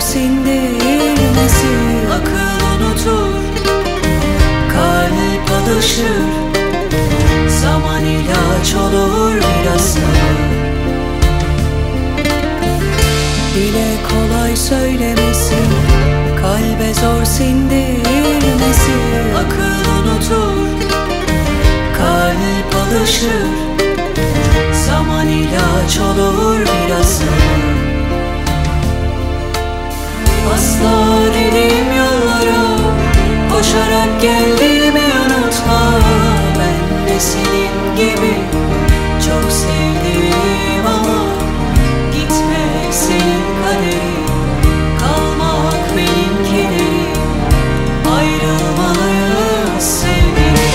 sindirmesi. Akıl unutur, kalp alışır, zaman ilaç olur bilhassa. Dile kolay söylemesi, kalbe zor sindirmesi. Akıl unutur, kalp alışır, zaman ilaç olur bilhassa. Asla dediğim yollara koşarak geldiğimi unutma. Ben de senin gibi çok sevdim ama gitmek senin kaderin, kalmak benim kederim. Ayrılmalıyız sevgilim.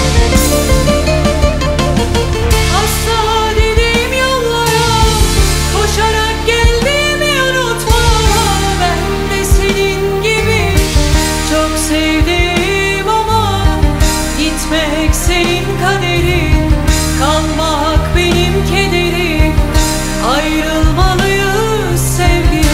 Asla dediğim yollara koşarak geldiğimi unutma. Ben de senin gibi çok sevdim ama gitmek senin kaderin, kalmak benim kederim. Ayrılmalıyız sevgilim.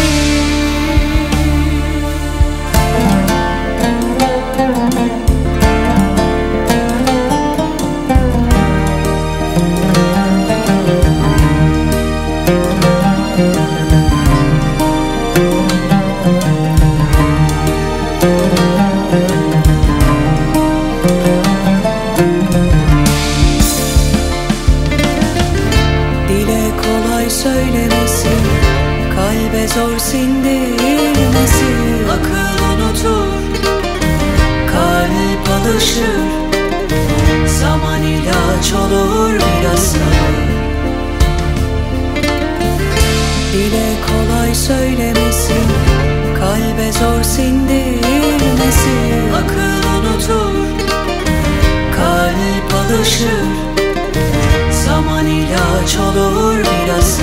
Dile kolay söylemesi, kalbe zor sindirmesi. Akıl unutur, kalp alışır, zaman ilaç olur bilhassa. Dile kolay söylemesi, kalbe zor sindirmesi. Akıl unutur, kalp alışır, zaman ilaç olur bilhassa.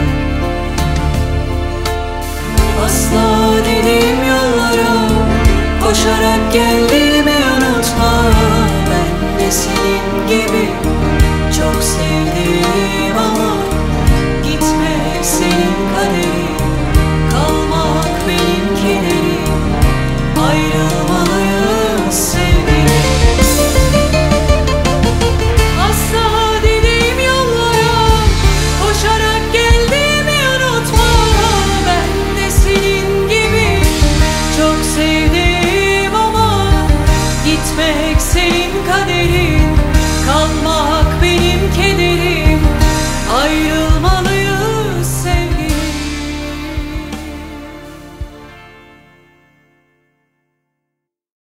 Asla dediğim yollara koşarak geldiğimi unutma. Ben de senin gibi çok sevdim